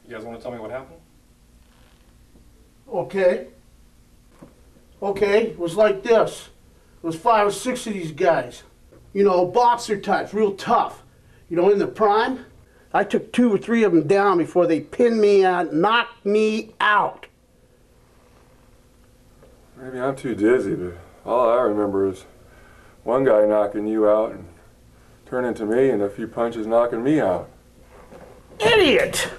You guys want to tell me what happened? Okay. It was like this. It was 5 or 6 of these guys. You know, boxer types, real tough. You know, in the prime. I took 2 or 3 of them down before they pinned me and knocked me out. Maybe I'm too dizzy, but all I remember is one guy knocking you out and turning to me and a few punches knocking me out. Idiot!